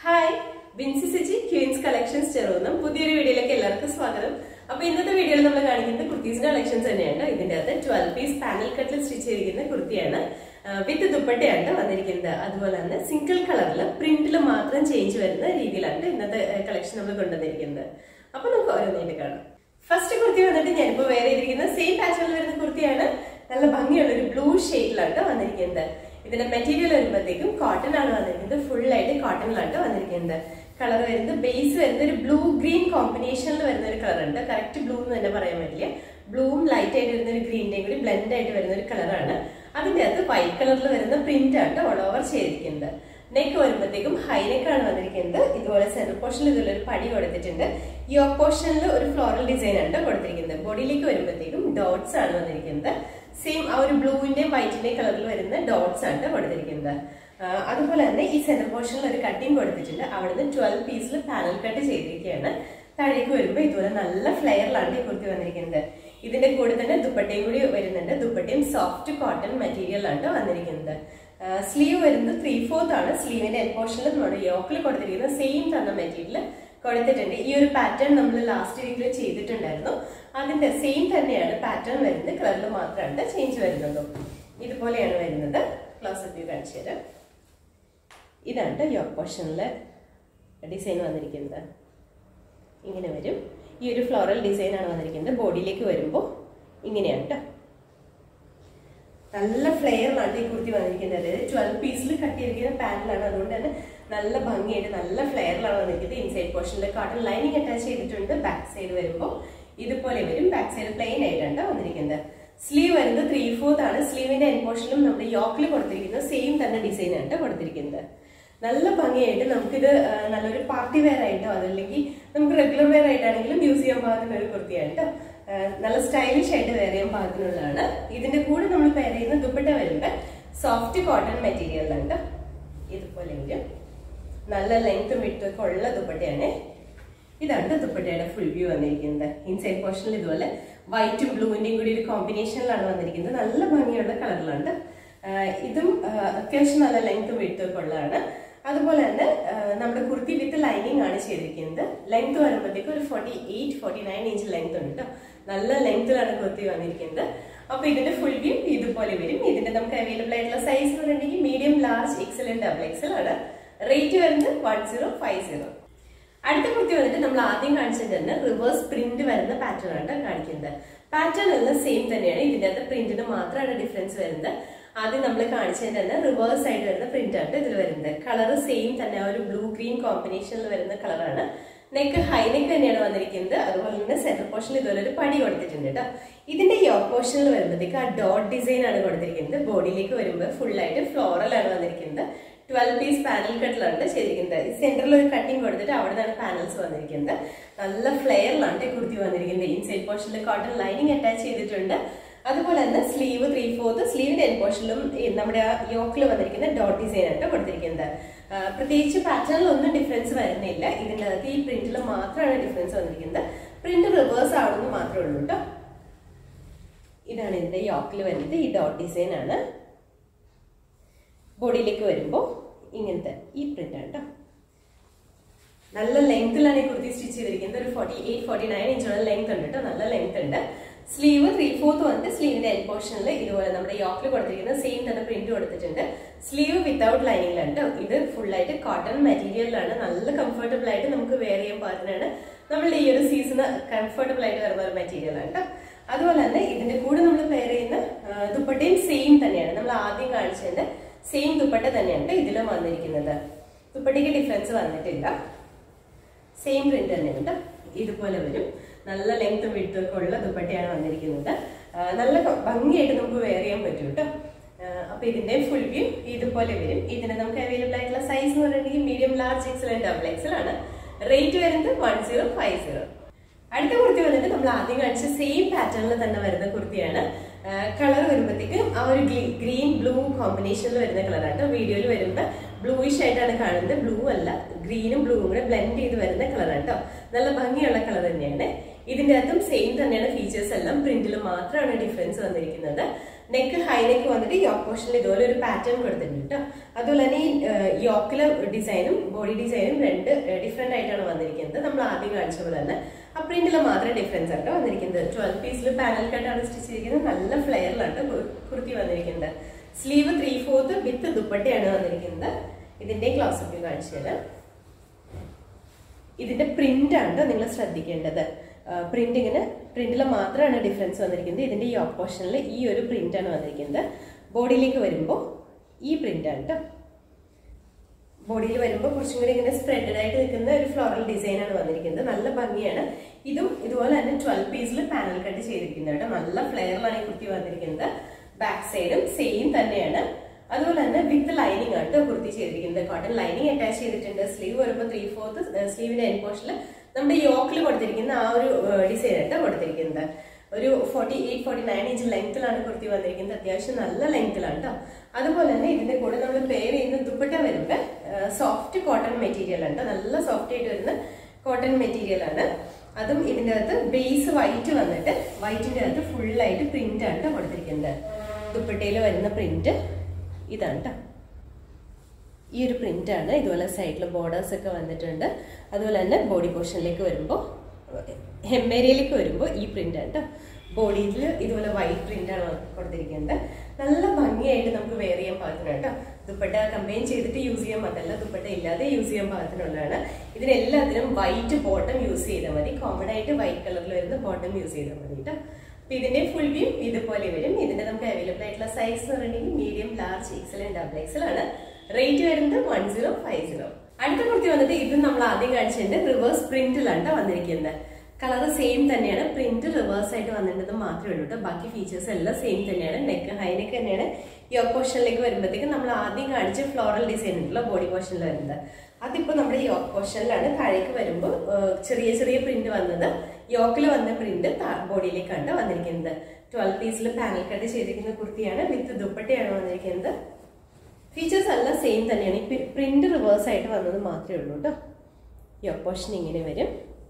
Hi, Vinci City Queens Collections ചെറുതും പുതിയൊരു വീഡിയോയിലേക്ക് എല്ലാവർക്കും സ്വാഗതം. അപ്പോൾ ഇന്നത്തെ വീഡിയോയിൽ നമ്മൾ കാണിക്കുന്നത് കുർത്തീസിന്റെ കളക്ഷൻസ് തന്നെയാണ്. ഇതിന്റെ അകത്ത് 12 പീസ് പാനൽ കട്ടിൽ സ്റ്റിച്ച് ചെയ്തിരിക്കുന്ന കുർത്തിയാണ്. വിത്ത് ദുപ്പട്ടയാണ് വന്നിരിക്കുന്നത്. അതുപോലെ തന്നെ സിംഗിൾ കളറിൽ പ്രിന്റിൽ മാത്രം ചേഞ്ച് വരുന്ന രീതിയിലാണ് ഇന്നത്തെ കളക്ഷൻ നമ്മൾ കൊണ്ടുവന്നിരിക്കുന്നത്. അപ്പോൾ നമുക്ക് ഓരോന്നായിട്ട് കാണാം. ഫസ്റ്റ് കുർത്തി വന്നിട്ട് ഞാനിപ്പോൾ വേറെ ചെയ്തിരിക്കുന്ന സെയിം പാറ്റേണിൽ വരുന്ന കുർത്തിയാണ്. നല്ല ഭംഗിയുള്ള ഒരു ബ്ലൂ ഷെയ്ഡിലാണ് വന്നിരിക്കുന്നത്. ഇതിന്റെ മെറ്റീരിയൽ വരുമ്പോഴത്തേക്കും കോട്ടൺ ആണ് വന്നിരിക്കുന്നത്. ഫുൾ ആയിട്ട് കോട്ടണിലാണ് വന്നിരിക്കുന്നത്. കളർ വരുന്നത് ബേസ് വരുന്ന ഒരു ബ്ലൂ ഗ്രീൻ കോമ്പിനേഷനിൽ വരുന്ന ഒരു കളർ ഉണ്ട്. കറക്റ്റ് ബ്ലൂ എന്ന് തന്നെ പറയാൻ പറ്റില്ല. ബ്ലൂവും ലൈറ്റ് ആയിട്ട് വരുന്ന ഒരു ഗ്രീനിന്റെയും കൂടി ബ്ലെൻഡ് ആയിട്ട് വരുന്ന ഒരു കളറാണ്. അതിന്റെ അകത്ത് വൈറ്റ് കളറിൽ വരുന്ന പ്രിന്റ് ആണ് ഓൾ ഓവർ ചെയ്തിരിക്കുന്നത്. നെക്ക് വരുമ്പോഴത്തേക്കും ഹൈ നെക്ക് ആണ് വന്നിരിക്കുന്നത്. ഇതുപോലെ സെന്റർ പോർഷനിൽ ഇതുപോലെ ഒരു പടി കൊടുത്തിട്ടുണ്ട്. യോക്ക് പോർഷനിൽ ഒരു ഫ്ലോറൽ ഡിസൈൻ ആണ് കൊടുത്തിരിക്കുന്നത്. ബോഡിയിലേക്ക് വരുമ്പോഴത്തേക്കും ഡോട്ട്സ് ആണ് വന്നിരിക്കുന്നത്. സെയിം ആ ഒരു ബ്ലൂവിന്റെയും വൈറ്റിന്റെയും കളറിൽ വരുന്ന ഡോട്ട്സ് ആണ് കൊടുത്തിരിക്കുന്നത്. അതുപോലെ തന്നെ ഈ സെന്റർ പോർഷനിൽ ഒരു കട്ടിങ് കൊടുത്തിട്ടുണ്ട്. അവിടുന്ന് 12 പീസിൽ പാനൽ കട്ട് ചെയ്തിരിക്കുകയാണ്. താഴേക്ക് വരുമ്പോൾ ഇതുപോലെ നല്ല ഫ്ലെയറിലാണ് ഈ കുർത്തി വന്നിരിക്കുന്നത്. ഇതിന്റെ കൂടെ തന്നെ ദുപ്പട്ടയും കൂടി വരുന്നുണ്ട്. ദുപ്പട്ടയും സോഫ്റ്റ് കോട്ടൺ മെറ്റീരിയലാണ് വന്നിരിക്കുന്നത്. സ്ലീവ് വരുന്നത് 3/4 ആണ്. സ്ലീവിന്റെ എൽ പോർഷനിൽ നമ്മുടെ യോക്കിൽ കൊടുത്തിരിക്കുന്ന സെയിം തന്നെ മെറ്റീരിയൽ കൊടുത്തിട്ടുണ്ട്. ഈ ഒരു പാറ്റേൺ നമ്മൾ ലാസ്റ്റ് വീക്കിൽ ചെയ്തിട്ടുണ്ടായിരുന്നു. അതിന്റെ സെയിം തന്നെയാണ് പാറ്റേൺ വരുന്നത്. കളറിൽ മാത്രമാണ് ചേഞ്ച് വരുന്നത്. ഇതുപോലെയാണ് വരുന്നത്. ക്ലോസ് അപ്പ് വ്യൂ കാണിച്ചു തരാം. ഇതാണ് യോക്ക് പോർഷനിലെ ഡിസൈൻ വന്നിരിക്കുന്നത്. ഇങ്ങനെ വരും. ഈ ഒരു ഫ്ലോറൽ ഡിസൈൻ ആണ് വന്നിരിക്കുന്നത്. ബോഡിയിലേക്ക് വരുമ്പോൾ ഇങ്ങനെയാണ് കേട്ടോ. നല്ല ഫ്ലെയറിലാണ് ഈ കുർത്തി വന്നിരിക്കുന്നത്. 12 പീസിൽ കട്ട് ചെയ്തിരിക്കുന്ന പാനലാണ്. അതുകൊണ്ട് തന്നെ നല്ല ഭംഗിയായിട്ട് നല്ല ഫ്ലെയറിലാണ് വന്നിരിക്കുന്നത്. ഇൻസൈഡ് പോർഷനിൽ കോട്ടൺ ലൈനിങ് അറ്റാച്ച് ചെയ്തിട്ടുണ്ട്. ബാക്ക് സൈഡ് വരുമ്പോൾ ഇതുപോലെ വരും. ബാക്ക് സൈഡ് പ്ലെയിൻ ആയിട്ടാണ് വന്നിരിക്കുന്നത്. സ്ലീവ് വരുന്നത് 3/4 ആണ്. സ്ലീവിന്റെ എൻ പോർഷനിലും നമ്മുടെ യോക്കിൽ കൊടുത്തിരിക്കുന്ന സെയിം തന്നെ ഡിസൈൻ ആണ് കൊടുത്തിരിക്കുന്നത്. നല്ല ഭംഗിയായിട്ട് നമുക്കിത് നല്ലൊരു പാർട്ടി വെയർ ആയിട്ടോ അതല്ലെങ്കിൽ നമുക്ക് റെഗുലർ വെയർ ആയിട്ടാണെങ്കിലും യൂസ് ചെയ്യാൻ പാകത്തിന് ഒരു കുർത്തിയാണ് കേട്ടോ. നല്ല സ്റ്റൈലിഷ് ആയിട്ട് വെയർ ചെയ്യാൻ പാകത്തിനുള്ളതാണ്. ഇതിന്റെ കൂടെ നമ്മൾ വെയർ ചെയ്യുന്ന ദുപ്പട്ട വരുമ്പോൾ സോഫ്റ്റ് കോട്ടൺ മെറ്റീരിയലാണ്. ഇതുപോലെ വരും. നല്ല ലെങ്ത്തും വിട്ടുമൊക്കെ ഉള്ള ദുപ്പട്ടയാണ്. ഇതാണ് ദുപ്പട്ടയുടെ ഫുൾ വ്യൂ വന്നിരിക്കുന്നത്. ഇൻസൈഡ് പോർഷനിൽ ഇതുപോലെ വൈറ്റും ബ്ലൂവിന്റെയും കൂടി ഒരു കോമ്പിനേഷനിലാണ് വന്നിരിക്കുന്നത്. നല്ല ഭംഗിയുള്ള കളറിലാണ്. ഇതും അത്യാവശ്യം നല്ല ലെങ്ത്തും വിട്ടുമൊക്കെ ഉള്ളതാണ്. അതുപോലെ തന്നെ നമ്മുടെ കുർത്തി വിത്ത് ലൈനിങ് ആണ് ചെയ്തിരിക്കുന്നത്. ലെങ്ത് വരുമ്പോഴത്തേക്ക് ഒരു 48-49 ഇഞ്ച് ലെങ്ത് ഉണ്ട് കേട്ടോ. നല്ല ലെങ്ത്തിലാണ് കുർത്തി വന്നിരിക്കുന്നത്. അപ്പൊ ഇതിന്റെ ഫുൾ വ്യൂ ഇതുപോലെ വരും. ഇതിന്റെ നമുക്ക് അവൈലബിൾ ആയിട്ടുള്ള സൈസ് എന്ന് പറഞ്ഞിട്ടുണ്ടെങ്കിൽ medium, large, XL and double XL ആണ്. റേറ്റ് വരുന്നത് 1050. അടുത്ത കുർത്തി വന്നിട്ട് നമ്മൾ ആദ്യം കാണിച്ചത് തന്നെ റിവേഴ്സ് പ്രിന്റ് വരുന്ന പാറ്റേൺ ആണ് കാണിക്കുന്നത്. പാറ്റേൺ എല്ലാം സെയിം തന്നെയാണ്. ഇതിന്റെ അകത്ത് പ്രിന്റിന് മാത്രമാണ് ഡിഫറൻസ് വരുന്നത്. ആദ്യം നമ്മൾ കാണിച്ചത് തന്നെ റിവേഴ്സ് ആയിട്ട് വരുന്ന പ്രിന്റ് ആണ് ഇതിൽ വരുന്നത്. കളർ സെയിം തന്നെ ഒരു ബ്ലൂ ഗ്രീൻ കോമ്പിനേഷനിൽ വരുന്ന കളറാണ്. നെക്ക് ഹൈ നെക്ക് തന്നെയാണ് വന്നിരിക്കുന്നത്. അതുപോലെ തന്നെ സെന്റർ പോർഷനിൽ ഇതുപോലെ ഒരു പടി കൊടുത്തിട്ടുണ്ട് കേട്ടോ. ഇതിന്റെ യോക്ക് പോർഷനിൽ വരുമ്പോഴത്തേക്ക് ആ ഡോട്ട് ഡിസൈൻ ആണ് കൊടുത്തിരിക്കുന്നത്. ബോഡിയിലേക്ക് വരുമ്പോൾ ഫുൾ ആയിട്ട് ഫ്ലോറൽ ആണ് വന്നിരിക്കുന്നത്. 12 പീസ് പാനൽ കട്ടിലാണ് ചെയ്തിരിക്കുന്നത്. സെന്ററിൽ ഒരു കട്ടിങ് കൊടുത്തിട്ട് അവിടെ നിന്നാണ് പാനൽസ് വന്നിരിക്കുന്നത്. നല്ല ഫ്ലെയറിലാണ് കുർത്തി വന്നിരിക്കുന്നത്. ഇൻസൈഡ് പോർഷനിൽ കോട്ടൺ ലൈനിങ് അറ്റാച്ച് ചെയ്തിട്ടുണ്ട്. അതുപോലെ തന്നെ സ്ലീവ് 3/4, സ്ലീവിന്റെ എൻ പോർഷനിലും നമ്മുടെ യോക്കിൽ വന്നിരിക്കുന്ന ഡോട്ട് ഡിസൈൻ ആണ് കൊടുത്തിരിക്കുന്നത്. പ്രത്യേകിച്ച് പാറ്റേണിൽ ഒന്നും ഡിഫറൻസ് വരുന്നില്ല. ഇതിൻ്റെ അകത്ത് ഈ പ്രിന്റിൽ മാത്രമാണ് ഡിഫറൻസ് വന്നിരിക്കുന്നത്. പ്രിന്റ് റിവേഴ്സ് ആണെന്ന് മാത്രമേ ഉള്ളൂ കേട്ടോ. ഇതാണ് ഇതിന്റെ യോക്കിൽ വരുന്നത്. ഈ ഡോട്ട് ഡിസൈൻ ആണ്. ബോഡിയിലേക്ക് വരുമ്പോൾ ഇങ്ങനത്തെ ഈ പ്രിന്റ് ആണ് കേട്ടോ. നല്ല ലെങ്ത്തിലാണ് ഈ കുർത്തി സ്റ്റിച്ച് ചെയ്തിരിക്കുന്നത്. ഒരു 48-49 ഇഞ്ചോളം ലെങ്ത് ഉണ്ട് കേട്ടോ. നല്ല ലെങ്ത് ഉണ്ട്. സ്ലീവ് 3/4 വന്നിട്ട് സ്ലീവിന്റെ എൻ പോർഷനിൽ ഇതുപോലെ നമ്മുടെ യോക്കിൽ കൊടുത്തിരിക്കുന്ന സെയിം തന്നെ പ്രിന്റ് കൊടുത്തിട്ടുണ്ട്. സ്ലീവ് വിത്തൗട്ട് ലൈനിങ്ങിലാണ് കേട്ടോ. ഇത് ഫുൾ ആയിട്ട് കോട്ടൺ മെറ്റീരിയലിലാണ്. നല്ല കംഫർട്ടബിൾ ആയിട്ട് നമുക്ക് വെയർ ചെയ്യാൻ പാകത്തിനാണ്. നമ്മളുടെ ഈ ഒരു സീസണ് കംഫർട്ടബിൾ ആയിട്ട് വരുന്ന ഒരു മെറ്റീരിയലാണ് കേട്ടോ. അതുപോലെ തന്നെ ഇതിന്റെ കൂടെ നമ്മൾ വെയർ ചെയ്യുന്ന ദുപ്പട്ടയും സെയിം തന്നെയാണ്. നമ്മൾ ആദ്യം കാണിച്ചതിന്റെ സെയിം ദുപ്പട്ട തന്നെയാണ് ഇതിലും വന്നിരിക്കുന്നത്. ദുപ്പട്ടയ്ക്ക് ഡിഫറൻസ് വന്നിട്ടില്ല. സെയിം പ്രിന്റ് തന്നെയുണ്ട്. ഇതുപോലെ വരും. നല്ല ലെങ്ത്തും വിട്ടുമൊക്കെ ഉള്ള ദുപ്പട്ടയാണ് വന്നിരിക്കുന്നത്. നല്ല ഭംഗിയായിട്ട് നമുക്ക് വെയർ ചെയ്യാൻ പറ്റും കേട്ടോ. അപ്പൊ ഇതിന്റെ ഫുൾ വ്യൂ ഇതുപോലെ വരും. ഇതിന് നമുക്ക് അവൈലബിൾ ആയിട്ടുള്ള സൈസ് എന്ന് പറഞ്ഞിട്ടുണ്ടെങ്കിൽ medium, large, XL and double XL ആണ്. റേറ്റ് വരുന്നത് 1050. അടുത്ത കുർത്തി വന്നിട്ട് നമ്മൾ ആദ്യം കാണിച്ച സെയിം പാറ്റേണിൽ തന്നെ വരുന്ന കുർത്തിയാണ്. കളർ വരുമ്പോഴത്തേക്കും ആ ഒരു ഗ്രീൻ ബ്ലൂ കോമ്പിനേഷനിൽ വരുന്ന കളറാണ്. വീഡിയോയിൽ വരുമ്പോൾ ബ്ലൂയിഷ് ആയിട്ടാണ് കാണുന്നത്. ബ്ലൂ അല്ല, ഗ്രീനും ബ്ലൂവും കൂടെ ബ്ലെൻഡ് ചെയ്ത് വരുന്ന കളറാണ് കേട്ടോ. നല്ല ഭംഗിയുള്ള കളർ തന്നെയാണ്. ഇതിന്റെ അകത്തും സെയിം തന്നെയാണ് ഫീച്ചേഴ്സ് എല്ലാം. പ്രിന്റിൽ മാത്രമാണ് ഡിഫറൻസ് വന്നിരിക്കുന്നത്. നെക്ക് ഹൈ നെക്ക് വന്നിട്ട് യോക്ക് പോർഷനിൽ ഇതുപോലെ ഒരു പാറ്റേൺ കൊടുത്തിട്ടുണ്ട് കേട്ടോ. അതുപോലെ തന്നെ ഈ യോക്കിലെ ഡിസൈനും ബോഡി ഡിസൈനും രണ്ട് ഡിഫറെന്റ് ആയിട്ടാണ് വന്നിരിക്കുന്നത്. നമ്മൾ ആദ്യം കാണിച്ച പോലെ തന്നെ ആ പ്രിന്റിൽ മാത്രമേ ഡിഫറൻസ് ആട്ടോ വന്നിരിക്കുന്നത്. 12 പീസിൽ പാനൽ കട്ടാണ് സ്റ്റിച്ച് ചെയ്തിരിക്കുന്നത്. നല്ല ഫ്ലെയറിലാണ് കുർത്തി വന്നിരിക്കുന്നത്. സ്ലീവ് 3/4 വിത്ത് ദുപ്പട്ടയാണ് വന്നിരിക്കുന്നത്. ഇതിന്റെ ക്ലോസ് അപ്പ് കാണിച്ചു തരാം. ഇതിന്റെ പ്രിന്റ് ആണ് നിങ്ങൾ ശ്രദ്ധിക്കേണ്ടത്. പ്രിന്റിൽ മാത്രമാണ് ഡിഫറൻസ് വന്നിരിക്കുന്നത്. ഇതിന്റെ യോക്ക് പോർഷനിൽ ഈ ഒരു പ്രിന്റ് ആണ് വന്നിരിക്കുന്നത്. ബോഡിയിലേക്ക് വരുമ്പോൾ ഈ പ്രിന്റ് ആണ് കേട്ടോ. ബോഡിയിൽ വരുമ്പോൾ കുറച്ചും കൂടി ഇങ്ങനെ സ്പ്രെഡഡ് ആയിട്ട് നിൽക്കുന്ന ഒരു ഫ്ലോറൽ ഡിസൈൻ ആണ് വന്നിരിക്കുന്നത്. നല്ല ഭംഗിയാണ്. ഇതും ഇതുപോലെ തന്നെ 12 പീസിൽ പാനൽ കട്ട് ചെയ്തിരിക്കുന്നത് കേട്ടോ. നല്ല ഫ്ലെയറിലാണ് ഈ കുർത്തി വന്നിരിക്കുന്നത്. ബാക്ക് സൈഡും സെയിം തന്നെയാണ്. അതുപോലെ തന്നെ വിത്ത് ലൈനിങ് ആണ് കുർത്തി ചെയ്തിരിക്കുന്നത്. കോട്ടൺ ലൈനിങ് അറ്റാച്ച് ചെയ്തിട്ടുണ്ട്. സ്ലീവ് വരുമ്പോൾ 3/4 സ്ലീവിന്റെ എൻഡ് പോർഷനിൽ നമ്മുടെ യോക്കിൽ കൊടുത്തിരിക്കുന്ന ആ ഒരു ഡിസൈൻ ആയിട്ട് കൊടുത്തിരിക്കുന്നത്. ഒരു 48-49 ഇഞ്ച് ലെങ്ത്തിലാണ് കുർത്തി വന്നിരിക്കുന്നത്. അത്യാവശ്യം നല്ല ലെങ്ത്തിലാണ് കേട്ടോ. അതുപോലെ തന്നെ ഇതിന്റെ കൂടെ നമ്മൾ പെയർ ചെയ്യുന്ന ദുപ്പട്ട വരുമ്പോൾ സോഫ്റ്റ് കോട്ടൺ മെറ്റീരിയൽ ആണ്. നല്ല സോഫ്റ്റ് ആയിട്ട് വരുന്ന കോട്ടൺ മെറ്റീരിയൽ ആണ്. അതും ഇതിന്റെ അകത്ത് ബേസ് വൈറ്റ് വന്നിട്ട് വൈറ്റിന്റെ അകത്ത് ഫുള്ളായിട്ട് പ്രിന്റ് ആണ് കൊടുത്തിരിക്കുന്നത്. ദുപ്പട്ടയിൽ വരുന്ന പ്രിന്റ് ഇതാണ് കേട്ടോ. ഈ ഒരു പ്രിന്റ് ആണ്. ഇതുപോലെ സൈഡിൽ ബോർഡേഴ്സ് ഒക്കെ വന്നിട്ടുണ്ട്. അതുപോലെ തന്നെ ബോഡി പോർഷനിലേക്ക് വരുമ്പോൾ ഹെമ്മേരിയയിലേക്ക് വരുമ്പോൾ ഈ പ്രിന്റ് ആണ് കേട്ടോ. ബോഡിയിൽ ഇതുപോലെ വൈറ്റ് പ്രിന്റ് ആണ് കൊടുത്തിരിക്കുന്നത്. നല്ല ഭംഗിയായിട്ട് നമുക്ക് വെയർ ചെയ്യാൻ പാകത്തിന് കേട്ടോ. ദുപ്പട്ട കമ്പൈൻ ചെയ്തിട്ട് യൂസ് ചെയ്യാൻ പറ്റില്ല, ദുപ്പട്ട ഇല്ലാതെ യൂസ് ചെയ്യാൻ പാകത്തിനുള്ളതാണ്. ഇതിനെല്ലാത്തിനും വൈറ്റ് ബോട്ടം യൂസ് ചെയ്താൽ മതി. കോമൺ ആയിട്ട് വൈറ്റ് കളറിൽ വരുന്ന ബോട്ടം യൂസ് ചെയ്താൽ മതി കേട്ടോ. അപ്പൊ ഇതിന്റെ ഫുൾ വ്യൂ ഇതുപോലെ വരും. ഇതിന്റെ നമുക്ക് അവൈലബിൾ ആയിട്ടുള്ള സൈസ് എന്ന് പറഞ്ഞിട്ടുണ്ടെങ്കിൽ medium, large, XL and XXL ആണ്. റേറ്റ് വരുന്നത് 1050. അടുത്ത കുർത്തി വന്നിട്ട് ഇത് നമ്മൾ ആദ്യം കാണിച്ചിട്ടുണ്ട്. റിവേഴ്സ് പ്രിന്റിലാണ് വന്നിരിക്കുന്നത്. കളർ സെയിം തന്നെയാണ്. പ്രിന്റ് റിവേഴ്സ് ആയിട്ട് വന്നിട്ടുണ്ടെന്ന് മാത്രമേ ഉള്ളൂ കേട്ടോ. ബാക്കി ഫീച്ചേഴ്സ് എല്ലാം സെയിം തന്നെയാണ്. നെക്ക് ഹൈ നെക്ക് തന്നെയാണ്. യോക്ക് പോർഷനിലേക്ക് വരുമ്പോഴത്തേക്കും നമ്മൾ ആദ്യം കാണിച്ച ഫ്ലോറൽ ഡിസൈൻ ഉണ്ടല്ലോ ബോഡി പോർഷനിൽ വരുന്നത്, അതിപ്പോ നമ്മുടെ യോക്ക് പോർഷനിലാണ്. താഴേക്ക് വരുമ്പോൾ ചെറിയ ചെറിയ പ്രിന്റ് വന്നത് യോക്കിൽ വന്ന പ്രിന്റ് ബോഡിയിലേക്കാണ് വന്നിരിക്കുന്നത്. 12 പീസിൽ പാനൽ കട്ട് ചെയ്തിരിക്കുന്ന കുർത്തിയാണ്. വിത്ത് ദുപ്പട്ടയാണ് വന്നിരിക്കുന്നത്. ഫീച്ചേഴ്സ് എല്ലാം സെയിം തന്നെയാണ്. ഈ പ്രിന്റ് റിവേഴ്സ് ആയിട്ട് വന്നത് മാത്രമേ ഉള്ളൂ കേട്ടോ. യോക്ക് പോർഷൻ ഇങ്ങനെ വരും.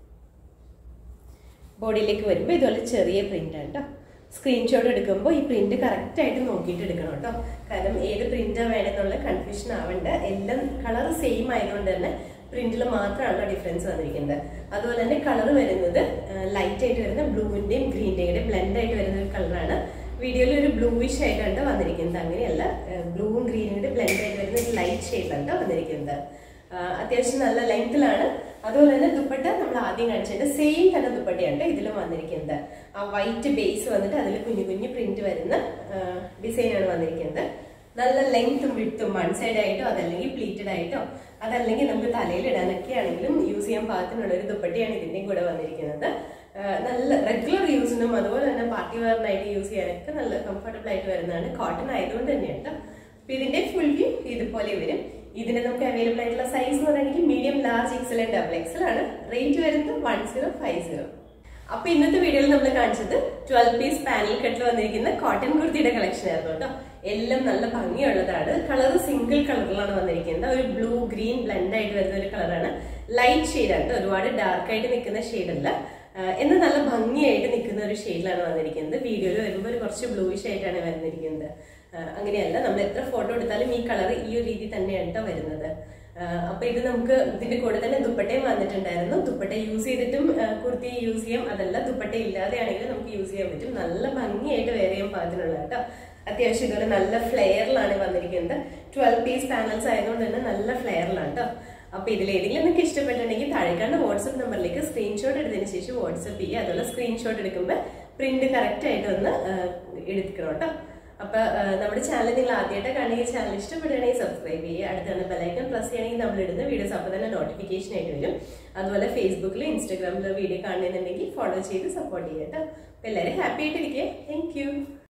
ബോഡിയിലേക്ക് വരുമ്പോൾ ഇതുപോലെ ചെറിയ പ്രിന്റ് ആണ് കേട്ടോ. സ്ക്രീൻഷോട്ട് എടുക്കുമ്പോൾ ഈ പ്രിന്റ് കറക്റ്റ് ആയിട്ട് നോക്കിയിട്ട് എടുക്കണം കേട്ടോ. കാരണം ഏത് പ്രിന്റാ വേണമെന്നുള്ള കൺഫ്യൂഷൻ ആവണ്ട. എല്ലാം കളർ സെയിം ആയതുകൊണ്ട് തന്നെ പ്രിന്റിൽ മാത്രമാണ് ഡിഫറൻസ് വന്നിരിക്കുന്നത്. അതുപോലെ തന്നെ കളർ വരുന്നത് ലൈറ്റ് ആയിട്ട് വരുന്ന ബ്ലൂവിന്റെയും ഗ്രീനിന്റെയും ബ്ലെൻഡ് ആയിട്ട് വരുന്ന ഒരു കളറാണ്. വീഡിയോയിൽ ഒരു ബ്ലൂവിഷ് ആയിട്ടാണ് വന്നിരിക്കുന്നത്. അങ്ങനെയല്ല, ബ്ലൂവും ഗ്രീനിന്റെ ബ്ലെൻഡ് ആയിട്ട് വരുന്ന ഒരു ലൈറ്റ് ഷെയ്ഡിലാണ് വന്നിരിക്കുന്നത്. അത്യാവശ്യം നല്ല ലെങ്ത്തിലാണ്. അതുപോലെ തന്നെ ദുപ്പട്ട നമ്മൾ ആദ്യം കാണിച്ചതിന്റെ സെയിം തന്നെ ദുപ്പട്ടയാണ് ഇതിലും വന്നിരിക്കുന്നത്. ആ വൈറ്റ് ബേസ് വന്നിട്ട് അതിൽ കുഞ്ഞു കുഞ്ഞു പ്രിന്റ് വരുന്ന ഡിസൈനാണ് വന്നിരിക്കുന്നത്. നല്ല ലെങ്ത്തും വിട്ടും വൺ സൈഡ് ആയിട്ടോ അതല്ലെങ്കിൽ പ്ലീറ്റഡ് ആയിട്ടോ അതല്ലെങ്കിൽ നമുക്ക് തലയിൽ ഇടാനൊക്കെ ആണെങ്കിലും യൂസ് ചെയ്യാൻ പാകത്തിനുള്ള ഒരു ദുപ്പട്ടയാണ് ഇതിന്റെ കൂടെ വന്നിരിക്കുന്നത്. നല്ല റെഗുലർ യൂസിനും അതുപോലെ തന്നെ പാർട്ടി വെയറിനായിട്ട് യൂസ് ചെയ്യാനൊക്കെ നല്ല കംഫർട്ടബിൾ ആയിട്ട് വരുന്നതാണ്. കോട്ടൺ ആയതുകൊണ്ട് തന്നെയാണ്. അപ്പൊ ഇതിന്റെ ഫുൾ വ്യൂ ഇതുപോലെ വരും. ഇതിന് നമുക്ക് അവൈലബിൾ ആയിട്ടുള്ള സൈസ് എന്ന് പറയുന്നത് medium, large, XL and XXL ആണ്. റേറ്റ് വരുന്നത് 1050. അപ്പൊ ഇന്നത്തെ വീഡിയോയിൽ നമ്മൾ കാണിച്ചത് 12 പീസ് പാനൽ കട്ടിൽ വന്നിരിക്കുന്ന കോട്ടൺ കുർത്തിയുടെ കളക്ഷൻ ആയിരുന്നു കേട്ടോ. എല്ലാം നല്ല ഭംഗിയുള്ളതാണ്. കളർ സിംഗിൾ കളറിലാണ് വന്നിരിക്കുന്നത്. ഒരു ബ്ലൂ ഗ്രീൻ ബ്ലെൻഡ് ആയിട്ട് വരുന്ന ഒരു കളറാണ്. ലൈറ്റ് ഷെയ്ഡാണ്. ഒരുപാട് ഡാർക്ക് ആയിട്ട് നിൽക്കുന്ന ഷെയ്ഡല്ല, എന്നാൽ നല്ല ഭംഗിയായിട്ട് നിൽക്കുന്ന ഒരു ഷെയ്ഡിലാണ് വന്നിരിക്കുന്നത്. വീഡിയോയിൽ വരുമ്പോൾ ഒരു കുറച്ച് ബ്ലൂയിഷ് ആയിട്ടാണ് വന്നിരിക്കുന്നത്. അങ്ങനെയല്ല, നമ്മൾ എത്ര ഫോട്ടോ എടുത്താലും ഈ കളർ ഈ ഒരു രീതി തന്നെയാണ് വരുന്നത്. അപ്പൊ ഇത് നമുക്ക് ഇതിന്റെ കൂടെ തന്നെ ദുപ്പട്ടയും വന്നിട്ടുണ്ടായിരുന്നു. ദുപ്പട്ട യൂസ് ചെയ്തിട്ടും കുർത്തി യൂസ് ചെയ്യാം, അതല്ല ദുപ്പട്ട ഇല്ലാതെ ആണെങ്കിലും നമുക്ക് യൂസ് ചെയ്യാൻ പറ്റും. നല്ല ഭംഗിയായിട്ട് വെയർ ചെയ്യാൻ പാകത്തിനുള്ള കേട്ടോ. അത്യാവശ്യം ഇതുപോലെ നല്ല ഫ്ലെയറിലാണ് വന്നിരിക്കുന്നത്. 12 പീസ് പാനൽസ് ആയതുകൊണ്ട് തന്നെ നല്ല ഫ്ലെയറിലാണ് കേട്ടോ. അപ്പൊ ഇതിലേതെങ്കിലും നിങ്ങൾക്ക് ഇഷ്ടപ്പെട്ടിട്ടുണ്ടെങ്കിൽ താഴെക്കാണ്ട് വാട്സ്ആപ്പ് നമ്പറിലേക്ക് സ്ക്രീൻഷോട്ട് എടുത്തതിന് ശേഷം വാട്സ്ആപ്പ് ചെയ്യുക. അതുപോലെ സ്ക്രീൻഷോട്ട് എടുക്കുമ്പോൾ പ്രിന്റ് കറക്റ്റ് ആയിട്ട് ഒന്ന് എടുക്കണം കേട്ടോ. അപ്പൊ നമ്മുടെ ചാനൽ നിങ്ങൾ ആദ്യമായിട്ട് കാണുകയും ചാനൽ ഇഷ്ടപ്പെടുകയാണെങ്കിൽ സബ്സ്ക്രൈബ് ചെയ്യുക. അടുത്താണ് ബെലൈക്കൺ പ്രസ് ചെയ്യുകയാണെങ്കിൽ നമ്മൾ ഇടുന്ന വീഡിയോസ് അപ്പോൾ തന്നെ നോട്ടിഫിക്കേഷൻ ആയിട്ട് വരും. അതുപോലെ ഫേസ്ബുക്കിലും ഇൻസ്റ്റാഗ്രാമിലും വീഡിയോ കാണുന്നുണ്ടെങ്കിൽ ഫോളോ ചെയ്ത് സപ്പോർട്ട് ചെയ്യുക കേട്ടോ. അപ്പൊ എല്ലാവരും ഹാപ്പി ആയിട്ടിരിക്കുക. Thank U.